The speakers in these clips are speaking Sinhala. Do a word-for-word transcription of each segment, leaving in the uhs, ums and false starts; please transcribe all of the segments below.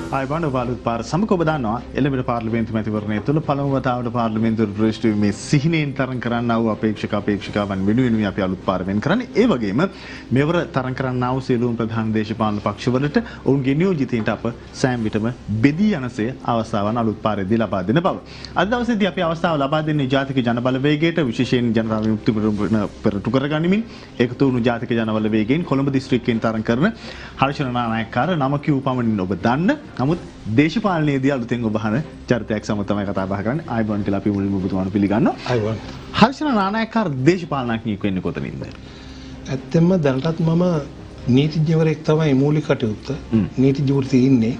ආයබන් ඔබලුත් පාර සමක ඔබ දන්නවා එළඹෙන පාර්ලිමේන්තු මැතිවරණය තුළ පළමු වතාවට පාර්ලිමේන්තුවට ප්‍රවේශ වීමේ සිහිනෙන් තරම් කරන්නා වූ අපේක්ෂක අපේක්ෂිකාවන් වෙනුවෙන් අපි අලුත් පාර වෙන් කරන්නේ. ඒ වගේම මෙවර තරම් කරන්නා වූ සියලුම ප්‍රධාන දේශපාලන පක්ෂවලට ඔවුන්ගේ නියෝජිතයින්ට අප සෑම විටම බෙදී යනසේ අවස්ථාවන් අලුත් පාරේදී ලබා දෙන බව. අද දවසේදී අපි අවස්ථාව ලබා දෙන්නේ ජාතික ජනබලවේගයට විශේෂයෙන් ජනතා විමුක්ති පෙරටු කරගනිමින් එකතු වුණු ජාතික ජනබලවේගයෙන් කොළඹ දිස්ත්‍රික්කයෙන් තරම් කරන හර්ෂණ නානායක්කාර නම කියූ පමණින් ඔබ දන්න නමුත් දේශපාලනයේදී අලුතෙන් ඔබ අහන චරිතයක් සමග තමයි කතා බහ කරන්නේ. ආයුබෝවන් කියලා අපි මුලින්ම ඔබතුමාට පිළිගන්නවා. ආයුබෝවන්. හර්ෂණ නානායක්කාර දේශපාලනඥයෙක් වෙන්නේ කොතනින්ද? ඇත්තෙන්ම දැනටත් මම නීතිඥවරයෙක් තමයි මූලික කටයුත්ත. නීතිඥ වෘත්තියේ ඉන්නේ.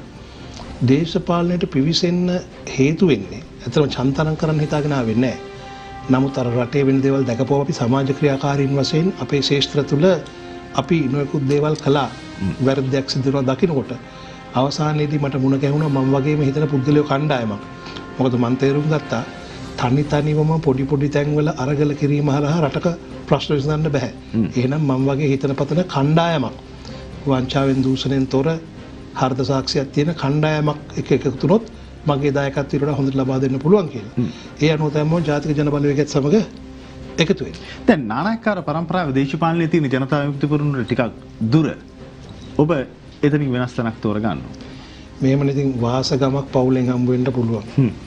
දේශපාලනයට පිවිසෙන්න හේතු වෙන්නේ ඇත්තටම චන්තරම් කරන්න හිතාගෙන ආවෙන්නේ නැහැ. නමුත් අර රටේ වෙන දේවල් දැකපුවා අපි සමාජ ක්‍රියාකාරීන් වශයෙන් අපේ ශාස්ත්‍ර තුළ අපි නොයෙකුත් දේවල් කළා. වැරද්දක් සිදු වෙනවා දකින්නකොට අවසානයේදී මට මුණ ගැහුණා මම වගේම හිතන පුද්ගලයෝ කණ්ඩායමක්. මොකද මම තේරුම් ගත්තා තනි තනිවම පොඩි පොඩි තැන්වල අරගල කිරීම හරහා රටක ප්‍රශ්න විසඳන්න බෑ. එහෙනම් මම වගේ හිතන පතන කණ්ඩායමක් වංචාවෙන් දූෂණයෙන් තොර හර්ධ සාක්ෂියක් තියෙන කණ්ඩායමක් එක එකතු වුණොත් මගේ දායකත්වයට වඩා හොඳට ලබා දෙන්න පුළුවන් කියලා. ඒ අනුව තමයි ජාතික ජනබලවේගයත් සමග එකතු වෙන්නේ. දැන් නානායක්කාර පරම්පරාවේ දේශපාලනයේ තියෙන ජනතා විමුක්ති පෙරමුණට ටිකක් දුර. ඔබ එතනින් වෙනස් තැනක් තෝරගන්නවා. මේමනේ ඉතින් වාසගමක් පවුලෙන් හම්බ වෙන්න පුළුවන්.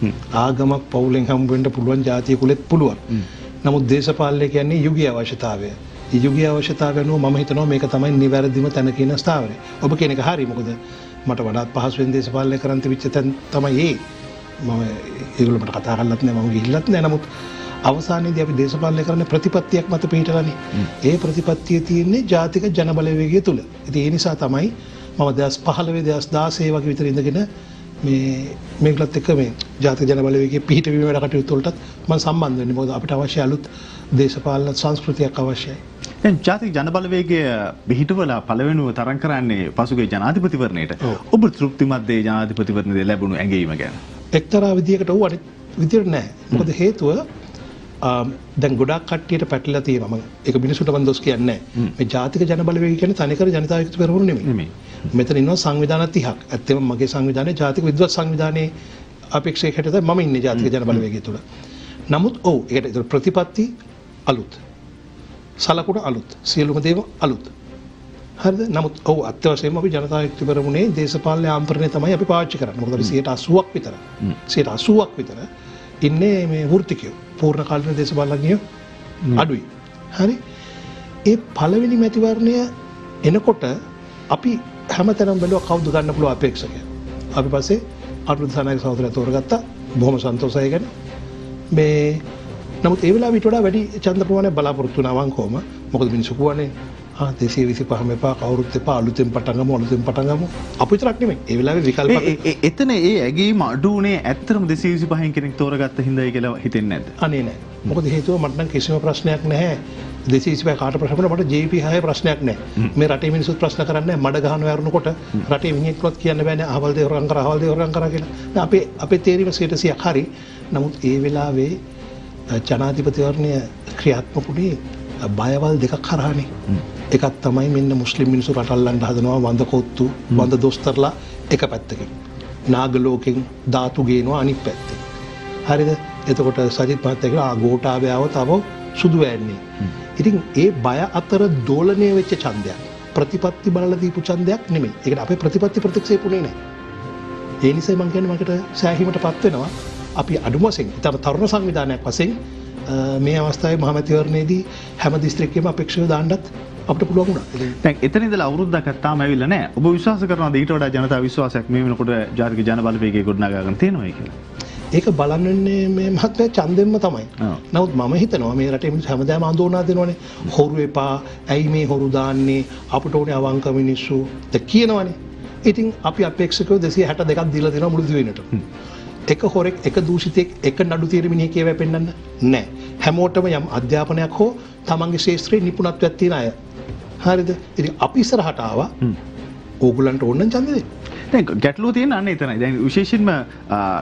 ආගමක් පවුලෙන් හම්බ වෙන්න පුළුවන් ජාතිය කුලෙත් පුළුවන්. නමුත් දේශපාලනය කියන්නේ යුගීය අවශ්‍යතාවය. ඒ යුගීය අවශ්‍යතාවය අනුව මම හිතනවා මේක තමයි නිවැරදිම තැන කියන ස්ථාවරය. ඔබ කියන එක හරි. මොකද මට වඩාත් පහසුවෙන් දේශපාලනය කරන්න තිබිච්ච තැන තමයි ඒ. මම ඒගොල්ලෝ මට කතා කරලත් නැහැ මම ගිහිල්ලත් නැහැ. නමුත් අවසානයේදී අපි දේශපාලනය කරන්නේ ප්‍රතිපත්තියක් මත පිහිටලානේ. ඒ ප්‍රතිපත්තිය තියෙන්නේ ජාතික ජනබලවේගය තුල. ඉතින් ඒ නිසා තමයි මම දෙදහස් පහළොව දෙදහස් දාසය වගේ විතර ඉඳගෙන මේ මේකලත් එක්ක මේ ජාතික ජනබලවේගයේ පිහිටවීම වැඩ කටයුතු වලටත් මම සම්බන්ධ වෙන්නේ. මොකද අපිට අවශ්‍ය අලුත් දේශපාලන සංස්කෘතියක් අවශ්‍යයි. දැන් ජාතික ජනබලවේගය පිහිටවලා පළවෙනිව තරම් කරන්නේ පසුගිය ජනාධිපතිවරණයට. ඔබ තෘප්තිමත් දේ ජනාධිපතිවරණයේ ලැබුණු ඇඟීම ගැන? එක්තරා විදියකට ඌ අනිත් විදියට නෑ. මොකද හේතුව දැන් ගොඩාක් කට්ටියට පැටලලා තියෙනවා. මම ඒක මිනිසුන්ට මම දොස් කියන්නේ නැහැ. මේ ජාතික ජනබලවේගය කියන්නේ තනිකර ජනතා විමුක්ති පෙරමුණ නෙමෙයි. මෙතන ඉන්නවා සංවිධාන තිහක්. ඇත්තම මගේ සංවිධානයේ ජාතික විද්වත් සංවිධානයේ අපේක්ෂක හැටියට මම ඉන්නේ ජාතික ජනබලවේගය තුල. නමුත් ඔව් ඒකට ප්‍රතිපත්ති අලුත්. සලකුණ අලුත්. සියලුම දේවල් අලුත්. හරිද? නමුත් ඔව් අත්‍යවශ්‍යයෙන්ම අපි ජනතා විමුක්ති පෙරමුණේ දේශපාලන ආම්පරණය තමයි අපි පාවිච්චි කරන්නේ. මොකද අපි සියයට අසූවක් විතර. සියයට අසූවක් විතර ඉන්නේ මේ වෘත්තිකයෝ. පූර්ණ කාලීන දේශපාලනඥයෝ අඩුයි. හරි? ඒ පළවෙනි මැතිවරණය එනකොට අපි හැමතැනම බැලුවා කවුද ගන්න පුළුවන් අපේක්ෂකයා. අපි පස්සේ අනුරුද්ධ සනායක සහෝදරයා තෝරගත්තා. බොහොම සන්තෝෂයි ගැන. මේ නමුත් ඒ වෙලාවට ඊට වඩා වැඩි ඡන්ද ප්‍රමාණයක් බලාපොරොත්තු වුණා වංකෝම. මොකද මිනිස්සු කියවනේ ආ දෙසිය විසිපහ මෙපා කවුරුත් එපා අලුතෙන් පටන් ගමු අලුතෙන් පටන් ගමු. අපි විතරක් නෙමෙයි. ඒ වෙලාවේ විකල්ප එතන ඒ ඇගීම අඩු උනේ ඇත්තටම දෙසිය විසිපහෙන් කෙනෙක් තෝරගත්ත හින්දායි කියලා හිතෙන්නේ නැද්ද? අනේ නෑ. මොකද හේතුව මට නම් කිසිම ප්‍රශ්නයක් නැහැ. දෙසිය විසිපහ කාට ප්‍රශ්න මට ජේ පී හය ප්‍රශ්නයක් නැහැ. මේ රටේ මිනිස්සුත් ප්‍රශ්න කරන්නේ මඩ ගහන වැරුණකොට රටේ මිනිහෙක්වත් කියන්න බෑනේ අහවල් දේ හොරගම් කරා අහවල් දේ හොරගම් කරා කියලා. අපේ අපේ තේරීම සියයට සියයක් හරි. නමුත් ඒ වෙලාවේ ජනාධිපතිවරණය ක්‍රියාත්මක වුණේ බයවල් දෙකක් හරහානේ. එකක් තමයි මෙන්න මුස්ලිම් මිනිස්සු රටල්ලන්න හදනවා වඳ කොත්තු වඳ දොස්තරලා එක පැත්තකින්. නාග ලෝකෙන් ධාතු ගේනවා අනිත් පැත්තේ. හරිද? එතකොට සජිත් මහත්තයා කියනවා ආ ගෝඨාභය આવත ආව සුදු වැන්නේ. ඉතින් ඒ බය අතර දෝලණය වෙච්ච ඡන්දයක්. ප්‍රතිපත්ති බලලා දීපු ඡන්දයක් නෙමෙයි. ඒකට අපේ ප්‍රතිපත්ති ප්‍රතික්ෂේපුනේ නැහැ. ඒ නිසා මම කියන්නේ මකට සෑහීමටපත් වෙනවා. අපි අඩුම වශයෙන් ඊට තරුණ සංවිධානයක් වශයෙන් මේ අවස්ථාවේ මහමැතිවරණයේදී හැම දිස්ත්‍රික්කයකම අපේක්ෂව දාන්නත් අපිට පුළුවන් වුණා. දැන් එතන ඉඳලා අවුරුද්දක් තාම ඇවිල්ලා නැහැ. ඔබ විශ්වාස කරනවාද ඊට වඩා ජනතා විශ්වාසයක් මේ වෙනකොට ජාතික ජනබලවේගයේ ගොඩනගාගෙන තියෙනවයි කියලා? ඒක බලන්නේ මේ මහත්මයා ඡන්දෙන්ම තමයි. නමුත් මම හිතනවා මේ රටේ මිනිස්සු හැමදාම ආందోලනා දෙනවනේ. හොරු එපා, ඇයි මේ හොරු දාන්නේ? අපිට ඕනේ අවංක මිනිස්සු. ද කියනවනේ. ඉතින් අපි අපේක්ෂකව දෙසිය හැට දෙකක් දීලා දෙනවා මුළු දිවෙනට. එක හොරෙක් එක දූෂිතෙක් එක නඩු తీර මිනිහෙක් කියව පෙන්නන්න නෑ. හැමෝටම යම් අධ්‍යාපනයක් හෝ තමන්ගේ ශාස්ත්‍රයේ නිපුණත්වයක් තියෙන අය. හරිද? ඉතින් අපි ඉස්සරහට ආවා. ඕගොල්ලන්ට ඕන නම් ඡන්දෙ දෙන්න. දැන් ගැටලුව තියෙන අන්න එතනයි. දැන් විශේෂයෙන්ම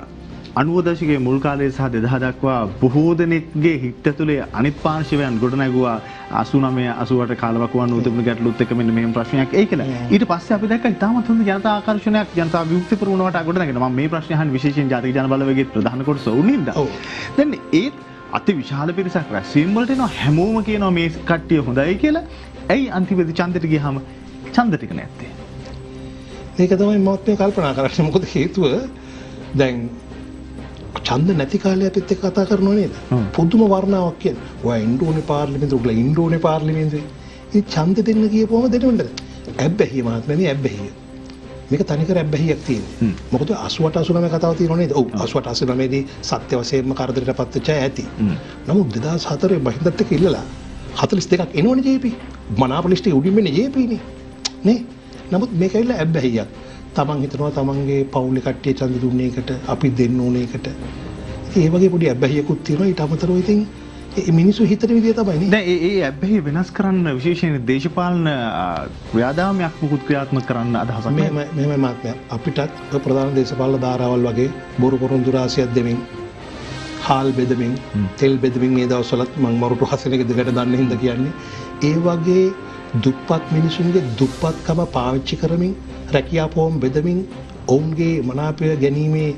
අනූව දශකයේ මුල් කාලයේ සහ දෙදහස් දක්වා බොහෝ දෙනෙක්ගේ හිත ඇතුලේ අනිත් පාර්ශවයන් ගොඩනැගුවා අසූනවය අසූඅට කාලවකවානුව තිබුණු ගැටලුත් එක්ක මෙන්න මෙහෙම ප්‍රශ්නයක් එයි කියලා. ඊට පස්සේ අපි දැක්කා ඉතාමත් හොඳ ජනතා ආකර්ෂණයක් ජනතා විමුක්ති පුරවනවට ගොඩනැගෙන. මම මේ ප්‍රශ්නේ අහන්නේ විශේෂයෙන් ජාතික ජනබලවේගයේ ප්‍රධාන කොටස උනින්ද. දැන් ඒත් අති විශාල පිරිසක් රැස්වීම වලට එනවා හැමෝම කියනවා මේ කට්ටිය හොඳයි කියලා. ඇයි අන්තිමේදී ඡන්දෙට ගියාම ඡන්ද ටික නැත්තේ? මේක තමයි මම මේ කල්පනා කරන්නේ. මොකද හේතුව දැන් ඡන්ද නැති කාලේ අපිත් එක්ක කතා කරනව නේද? පුදුම වර්ණාවක් කියන්නේ. ඔයා ඉන්න ඕනේ පාර්ලිමේන්තුවේ, ඔයගොල්ලෝ ඉන්න ඕනේ පාර්ලිමේන්තුවේ. ඉතින් ඡන්ද දෙන්න කියපුවම දෙන්නද? ඇබ්බැහිය මහත්මයා මේ ඇබ්බැහිය. මේක තනිකර ඇබ්බැහියක් තියෙන්නේ. මොකද අසූඅට අසූනවය කතාව තියෙනව නේද? ඔව් අසූඅට අසූනවය දී සත්‍ය වශයෙන්ම කරදරයටපත් වෙච්ච අය ඇති. නමුත් දෙදාස් හතරේ බහින්දත් එක්ක ඉල්ලලා හතළිස් දෙකක් එනවනේ ජේ පී. මනාප ලිස්ටේ උඩින් වෙන්නේ ජේ පී නේ. නේ? නමුත් මේක ඇවිල්ලා ඇබ්බැහියක්. තමන් හිතනවා තමන්ගේ පවුලේ කට්ටිය ඡන්ද දුන්නේ එකට අපි දෙන්න ඕනේ එකට. ඉතින් ඒ වගේ පොඩි ඇබ්බැහියකුත් තියෙනවා. ඊට අමතරව ඉතින් මේ මිනිස්සු හිතන විදිය තමයි නේ. දැන් ඒ ඒ ඇබ්බැහිය වෙනස් කරන්න විශේෂයෙන් දේශපාලන ක්‍රියාදාමයක් මුකුත් ක්‍රියාත්මක කරන්න අදහසක් නැහැ. මේ මේ මාත්‍යා අපිටත් ප්‍රධාන දේශපාලන ධාරාවල් වගේ බොරු පොරොන්දු රාශියක් දෙමින් හාල් බෙදමින් තෙල් බෙදමින් මේ දවස්වලත් මම මරුටු හසනක දෙකට දන්න හින්දා කියන්නේ ඒ වගේ දුප්පත් මිනිසුන්ගේ දුප්පත්කම පාවිච්චි කරමින් රැකියාපෝම් බෙදමින් ඔවුන්ගේ මනාපය ගැනීමේ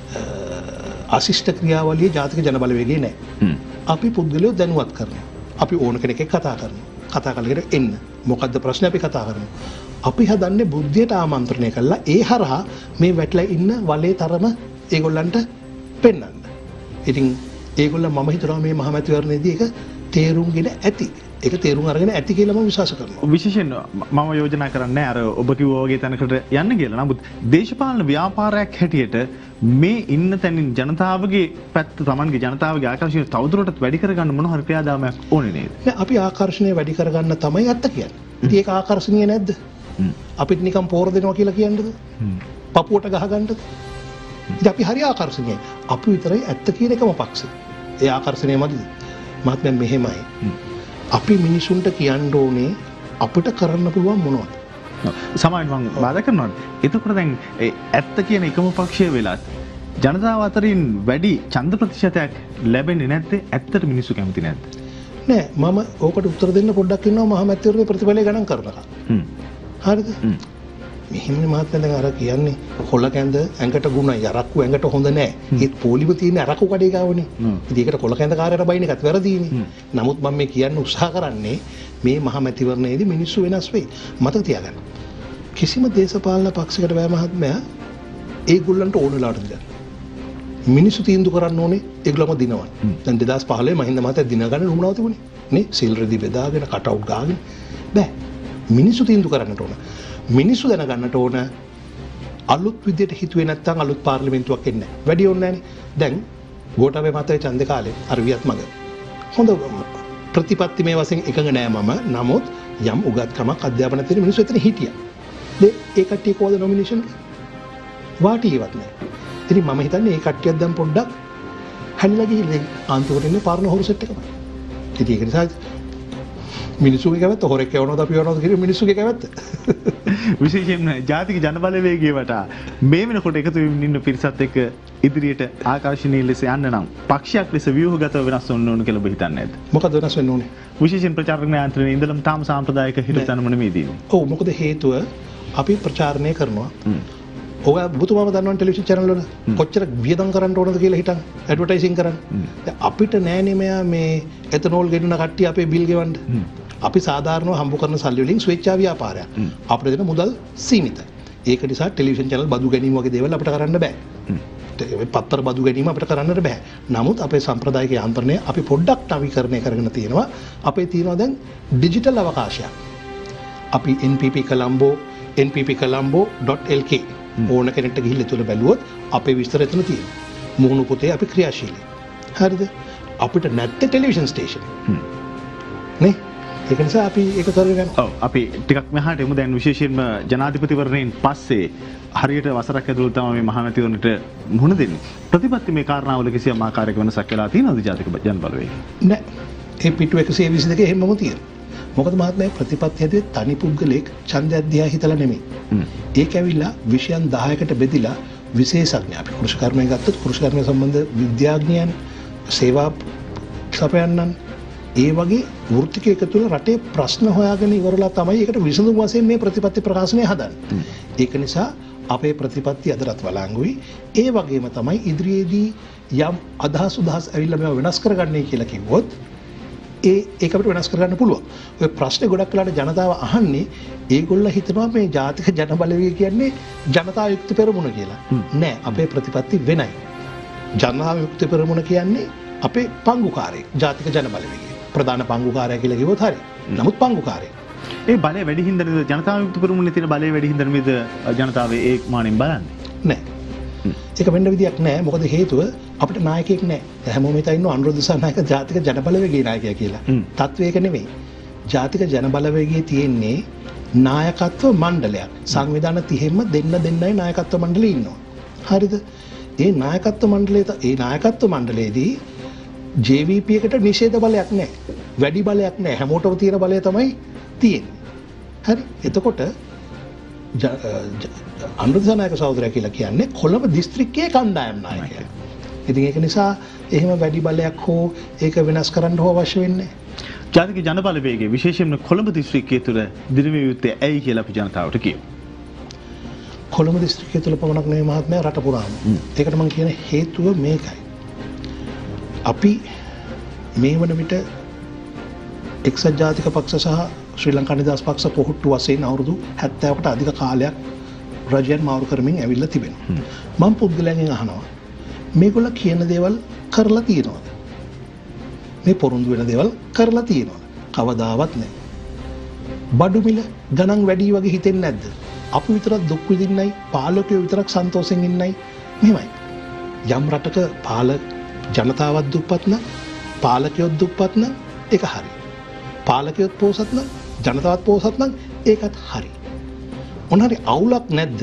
අශිෂ්ට ක්‍රියාවලිය ජාතික ජනබලවේගයේ නැහැ. අපි පුද්ගලයෝ දැනුවත් කරනවා. අපි ඕන කෙනෙක් එක්ක කතා කරනවා. කතා කරලා එන්න. මොකද්ද ප්‍රශ්නේ අපි කතා කරනවා. අපි හදන්නේ බුද්ධියට ආමන්ත්‍රණය කළා ඒ හරහා මේ වැටලා ඉන්න වලේ තරම ඒගොල්ලන්ට පෙන්වන්න. ඉතින් ඒගොල්ලෝ මම හිතනවා මේ මහමැතිවරණයේදී ඒක තේරුම්ගෙන ඇති. ඒක තේරුම් අරගෙන ඇති කියලා මම විශ්වාස කරනවා. විශේෂයෙන් මම යෝජනා කරන්නේ අර ඔබ කිව්වා වගේ තැනකට යන්න කියලා. නමුත් දේශපාලන ව්‍යාපාරයක් හැටියට මේ ඉන්න තැනින් ජනතාවගේ පැත්ත Tamanගේ ජනතාවගේ ආකර්ෂණය තවදුරටත් වැඩි කරගන්න මොන හරි ක්‍රියාදාමයක් ඕනේ නේද? නෑ අපි ආකර්ෂණය වැඩි කරගන්න තමයි ඇත්ත කියන්නේ. ඉතින් ඒක ආකර්ෂණීය නැද්ද? අපිට නිකන් පෝර දෙනවා කියලා කියන්නද? පපුවට ගහගන්නද? ඉතින් අපි හරි ආකර්ෂණීයයි. අපි විතරයි ඇත්ත කියන එකම පක්ෂේ. ඒ ආකර්ෂණය මදිද? මහත්මයා මෙහෙමයි. අපි මිනිසුන්ට කියන්න ඕනේ අපිට කරන්න පුළුවන් මොනවද? සමාජ මම බාධා කරනවා. එතකොට දැන් ඒ ඇත්ත කියන එකම පක්ෂය වෙලත් ජනතාව අතරින් වැඩි ඡන්ද ප්‍රතිශතයක් ලැබෙන්නේ නැත්තේ ඇත්තට මිනිස්සු කැමති නැද්ද? නෑ මම ඕකට උත්තර දෙන්න පොඩ්ඩක් ඉන්නවා මහමැතිවරණයේ ප්‍රතිඵලය ගණන් කරනවා. හ්ම්. හරිද? මෙහෙමනේ මහත්මයා දැන් අර කියන්නේ කොළ කැඳ ඇඟට ගුණයි අරක්කු ඇඟට හොඳ නෑ. ඒත් පොලිම තියෙන අරක්කු කඩේ ගාවනේ. ඉතින් ඒකට කොළ කැඳ කාර්යයට බයින එකත් වැරදීනේ. නමුත් මම මේ කියන්න උත්සාහ කරන්නේ මේ මහමැතිවරණයේදී මිනිස්සු වෙනස් වෙයි. මතක තියාගන්න. කිසිම දේශපාලන පක්ෂයකට බෑ මහත්මයා ඒගොල්ලන්ට ඕන වෙලාවට දෙන්න. මිනිස්සු තීන්දුව කරන්න ඕනේ ඒගොල්ලෝම දිනවන්න. දැන් දෙදාස් පහළොවේ මහින්ද මහත්තයා දින ගන්න උමනාව තිබුණේ. නේ සීල් රෙදි බෙදාගෙන කට් අවුට් ගාගෙන බෑ. මිනිස්සු තීන්දුව කරන්නට ඕන. මිනිස්සු දැනගන්නට ඕන අලුත් විදියට හිතුවේ නැත්නම් අලුත් පාර්ලිමේන්තුවක් එන්නේ නැහැ. වැඩි ඕනේ නැහනේ. දැන් ගෝඨාභය මහත්තයා ඡන්ද කාලේ අර වියත් මග හොඳ ප්‍රතිපත්ති මේ වශයෙන් එකඟ නෑ මම. නමුත් යම් උගත්කමක් අධ්‍යාපන තියෙන මිනිස්සු එතන හිටියා. ඒ කට්ටිය කෝද නොමිනේෂන් වාටියවත් නෑ. ඉතින් මම හිතන්නේ මේ කට්ටියක් දැන් පොඩ්ඩක් හැලිලා ගිහින් අන්තිමට ඉන්නේ පාරන හොරු සෙට් එකම. ඉතින් ඒක නිසා මිනිස්සුගේ කැමැත්ත හොරෙක් යවනවද අපි යවනවද කියන මිනිස්සුගේ කැමැත්ත. විශේෂයෙන්ම ජාතික ජනබලවේගයේ වටා මේ වෙනකොට එකතු වෙමින් ඉන්න පිරිසත් එක්ක ඉදිරියට ආකර්ෂණීය ලෙස යන්න නම් පක්ෂයක් ලෙස ව්‍යුහගතව වෙනස් වෙන්න ඕන කියලා ඔබ හිතන්නේ නැද්ද? මොකද වෙනස් වෙන්න ඕනේ? විශේෂයෙන් ප්‍රචාරණ යාන්ත්‍රණයේ ඉඳලම තාම සාම්ප්‍රදායික හිත තනම නෙමෙයි තියෙන්නේ. ඔව් මොකද හේතුව අපි ප්‍රචාරණය කරනවා. ඔය ඔබතුමාම දන්නවනේ ටෙලිවිෂන් channel වල කොච්චර වියදම් කරන්න ඕනද කියලා හිතන්න ඇඩ්වර්ටයිසින් කරන්න. දැන් අපිට නෑනේ මෙයා මේ එතනෝල් ගෙන්නන කට්ටිය අපේ බිල් ගෙවන්න. අපි සාධාරණව හම්බ කරන සල්ලි වලින් ස්වේච්ඡා ව්‍යාපාරයක්. අපිට දෙන මුදල් සීමිතයි. ඒක නිසා ටෙලිවිෂන් channel බදු ගැනීම වගේ දේවල් අපිට කරන්න බෑ. පත්තර බදු ගැනීම අපිට කරන්නට බෑ. නමුත් අපේ සම්ප්‍රදායික යාන්ත්‍රණය අපි පොඩ්ඩක් නවීකරණය කරගෙන තියෙනවා. අපේ තියෙනවා දැන් ඩිජිටල් අවකාශයක්. අපි N P P Colombo N P P Colombo dot L K ඕන කෙනෙක්ට ගිහිල්ලා තුල බැලුවොත් අපේ විස්තර එතන තියෙනවා. මුහුණු පොතේ අපි ක්‍රියාශීලී. හරිද? අපිට නැත්තේ ටෙලිවිෂන් ස්ටේෂන්. නේ? ඒක නිසා අපි ඒක කරගෙන යනවා. ඔව් අපි ටිකක් මෙහාට එමු. දැන් විශේෂයෙන්ම ජනාධිපතිවරණයෙන් පස්සේ හරියට වසරක් ඇතුළත තමයි මේ මහමැතිවරණයට මුහුණ දෙන්නේ. ප්‍රතිපත්ති මේ කාරණාවල කිසියම් ආකාරයක වෙනසක් වෙලා තියෙනවද ජාතික ජනබලවේගය? නෑ. ඒ පිටු එකසිය විසි දෙකේ හැමම තියෙනවා. මොකද මහත්මයා ප්‍රතිපත්ති හැදුවේ තනි පුද්ගලෙක් ඡන්දය අධ්‍යා හිතලා නෙමෙයි. ඒක ඇවිල්ලා විෂයන් දහයකට බෙදිලා විශේෂඥ අපි කෘෂිකර්මය ගත්තොත් කෘෂිකර්මය සම්බන්ධ විද්‍යාඥයන් සේවා සපයන්නන් ඒ වගේ වෘත්තික එකතු වෙලා රටේ ප්‍රශ්න හොයාගෙන ඉවරලා තමයි ඒකට විසඳුම් වශයෙන් මේ ප්‍රතිපත්ති ප්‍රකාශනය හදන්නේ. ඒක නිසා අපේ ප්‍රතිපත්ති අදටත් වළංගුයි. ඒ වගේම තමයි ඉදිරියේදී යම් අදහස් උදහස් ඇවිල්ලා මේවා වෙනස් කරගන්නයි කියලා කිව්වොත් ඒ ඒක අපිට වෙනස් කරගන්න පුළුවන්. ඔය ප්‍රශ්නේ ගොඩක් වෙලාට ජනතාව අහන්නේ ඒගොල්ලෝ හිතනවා මේ ජාතික ජන බලවේගය කියන්නේ ජනතා යුක්ත පෙරමුණ කියලා. නෑ අපේ ප්‍රතිපත්ති වෙනයි. ජනතා යුක්ත පෙරමුණ කියන්නේ අපේ පංගුකාරයෙක් ජාතික ජන බලවේගය. ප්‍රධාන පංගුකාරයා කියලා කිව්වොත් හරි. නමුත් පංගුකාරයෙක්. ඒ බලය වැඩි හින්දාද ජනතා යුක්ත පෙරමුණේ තියෙන බලය වැඩි හින්දාද මේද ජනතාව ඒ මානෙන් බලන්නේ? නෑ. ඒක වෙන්න විදියක් නෑ. මොකද හේතුව අපිට නායකයෙක් නෑ. හැමෝම හිතා ඉන්නවා අනුර දිසානායක ජාතික ජන බලවේගයේ නායකයා කියලා. තත්ත්වය ඒක නෙමෙයි. ජාතික ජන බලවේගයේ තියෙන්නේ නායකත්ව මණ්ඩලයක්. සංවිධාන තිහෙම දෙන්න දෙන්නයි නායකත්ව මණ්ඩලෙ ඉන්නවා. හරිද? ඒ නායකත්ව මණ්ඩලයේ ඒ නායකත්ව මණ්ඩලයේදී ජේ වී පී එකට නිෂේධ බලයක් නෑ. වැඩි බලයක් නෑ. හැමෝටම තියෙන බලය තමයි තියෙන්නේ. හරි? එතකොට අනුර දිසානායක සහෝදරයා කියලා කියන්නේ කොළඹ දිස්ත්‍රික්කයේ කණ්ඩායම් නායකයා. ඉතින් ඒක නිසා එහෙම වැඩි බලයක් හෝ ඒක වෙනස් කරන්න හෝ අවශ්‍ය වෙන්නේ නැහැ. ජාතික ජන බලවේගයේ විශේෂයෙන්ම කොළඹ දිස්ත්‍රික්කයේ තුල දිනවිය යුත්තේ ඇයි කියලා අපි ජනතාවට කියමු. කොළඹ දිස්ත්‍රික්කය තුල පමණක් නෙවෙයි මහත්මයා රට පුරාම. ඒකට මම කියන හේතුව මේකයි. අපි මේ වන විට එක්සත් ජාතික පක්ෂ සහ ශ්‍රී ලංකා නිදහස් පක්ෂ පොහොට්ටු වශයෙන් අවුරුදු හැත්තෑවකට අධික කාලයක් රජයන් මාරු කරමින් ඇවිල්ලා තිබෙනවා. මම පුද්ගලයන්ගෙන් අහනවා මේගොල්ලෝ කියන දේවල් කරලා තියෙනවද? මේ පොරොන්දු වෙන දේවල් කරලා තියෙනවද? කවදාවත් නැහැ. බඩු මිල ගණන් වැඩි වගේ හිතෙන්නේ නැද්ද? අපි විතරක් දුක් විඳින්නයි, පාලකයෝ විතරක් සන්තෝෂෙන් ඉන්නයි. මෙහෙමයි. යම් රටක පාලක ජනතාවත් දුප්පත් නම්, පාලකයොත් දුප්පත් නම් ඒක හරි. පාලකයොත් පොහොසත් නම්, ජනතාවත් පොහොසත් නම් ඒකත් හරි. මොනවාරි අවුලක් නැද්ද?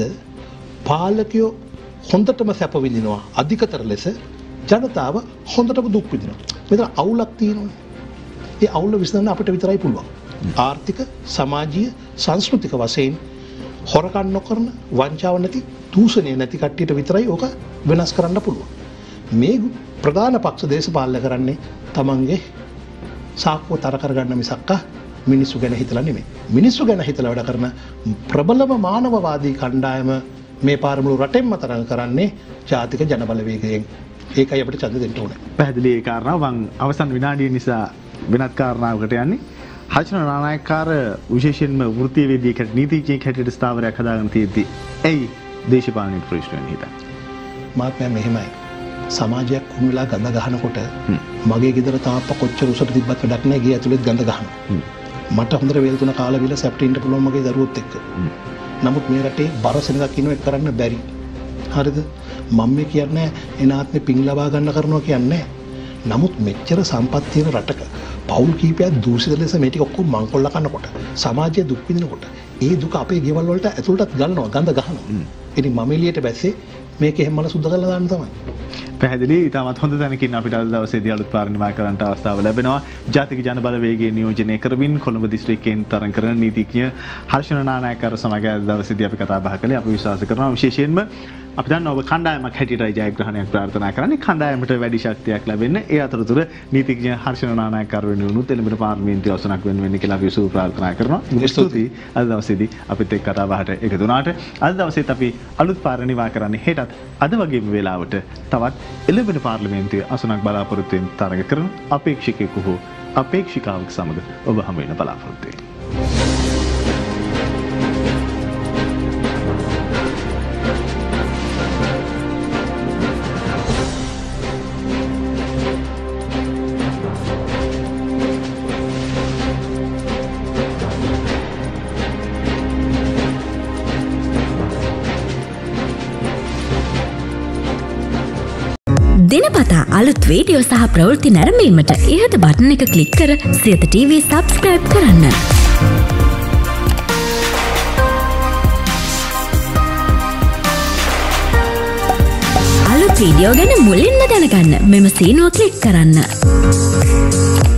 පාලකයෝ හොඳටම සැප විඳිනවා අධිකතර ලෙස, ජනතාව හොඳටම දුක් විඳිනවා. මෙතන අවුලක් තියෙනවා. ඒ අවුල විසඳන්න අපිට විතරයි පුළුවන්. ආර්ථික, සමාජීය, සංස්කෘතික වශයෙන් හොරකම් නොකරන, වංචාව නැති, දූෂණය නැති කට්ටියට විතරයි ඕක වෙනස් කරන්න පුළුවන්. මේ ප්‍රධාන පක්ෂ දේශපාලනය කරන්නේ තමන්ගේ සාක්කුව තර කරගන්න මිසක්ක මිනිස්සු ගැන හිතලා නෙමෙයි. මිනිස්සු ගැන හිතලා වැඩ කරන ප්‍රබලම මානවවාදී කණ්ඩායම මේ පාරමුළු රටෙන්ම තරඟ කරන්නේ ජාතික ජන බලවේගයෙන්. ඒකයි අපිට ඡන්ද දෙන්න ඕනේ. පැහැදිලි ඒ කාරණාව. මම අවසන් විනාඩිය නිසා වෙනත් කාරණාවකට යන්නේ. හර්ෂණ නානායක්කාර විශේෂයෙන්ම වෘත්තීය වේදිකේට නීතිඥයෙක් හැටියට ස්ථාවරයක් හදාගෙන තියෙද්දි ඇයි දේශපාලනික ප්‍රශ්න වෙන්නේ හිතන්නේ? මාත් මෙහෙමයි. සමාජයක් කුණු වෙලා ගඳ ගහනකොට මගේ ගෙදර තාප්ප කොච්චර උසට තිබ්බත් වැඩක් නැහැ. ගේ ඇතුළෙත් ගඳ ගහනවා. මට හොඳට වේල් තුන කාලා බිලා සැපට ඉන්න පුළුවන් මගේ දරුවොත් එක්ක. නමුත් මේ රටේ බර සෙනඟක් ඉන්නව එක කරන්න බැරි. හරිද? මම මේ කියන්නේ එනාත්මේ පින් ලබා ගන්න කරනවා කියන්නේ. නමුත් මෙච්චර සම්පත් තියෙන රටක පෞල් කීපයක් දූෂිත ලෙස මේ ටික ඔක්කොම මංකොල්ල කනකොට සමාජයේ දුක් විඳිනකොට ඒ දුක අපේ ගෙවල් වලට ඇතුළටත් ගන්නවා, ගඳ ගහනවා. ඉතින් මම එළියට බැස්සේ මේක එහෙම මල සුද්ධ කරලා දාන්න තමයි. පැහැදිලි. ඉතාමත් හොඳ තැනකින් අපිට අද දවසේදී අලුත් පාරණිමා කරන්නට අවස්ථාව ලැබෙනවා. ජාතික ජන බලවේගයේ නියෝජනය කරමින් කොළඹ දිස්ත්‍රික්කයෙන් තරඟ කරන නීතිඥ හර්ෂණ නානායක්කාර සමග අද දවසේදී අපි කතා බහ කළේ. අපි විශ්වාස කරනවා විශේෂයෙන්ම අපි දන්නවා ඔබ කණ්ඩායමක් හැටියට ජයග්‍රහණයක් ප්‍රාර්ථනා කරන්නේ. කණ්ඩායමට වැඩි ශක්තියක් ලැබෙන්න. ඒ අතරතුර නීතිඥ හර්ෂණ නානායක්කාර වෙනුණුත් එළඹෙන පාර්ලිමේන්තු අවසනක් වෙන වෙන්න කියලා අපි සූ ප්‍රාර්ථනා කරනවා. ස්තුතියි. අද දවසේදී අපිත් එක්ක කතා බහට එකතු වුණාට. අද දවසේත් අපි අලුත් පාරණිමා කරන්නේ හෙටත් අද වගේම වේලාවට තවත් එළඹෙන පාර්ලිමේන්තුවේ අසනක් බලාපොරොත්තු වෙන තරඟ කරන අපේක්ෂකයෙකු හෝ අපේක්ෂිකාවක් සමග ඔබ හමු වෙන බලාපොරොත්තු වෙනවා. දිනපතා අලුත් වීඩියෝ සහ ප්‍රවෘත්ති නැරඹීමට ඉහත බටන් එක ක්ලික් කර සියත ටීවී සබ්ස්ක්‍රයිබ් කරන්න. අලුත් වීඩියෝ ගැන මුලින්ම දැනගන්න මෙම සීනුව ක්ලික් කරන්න.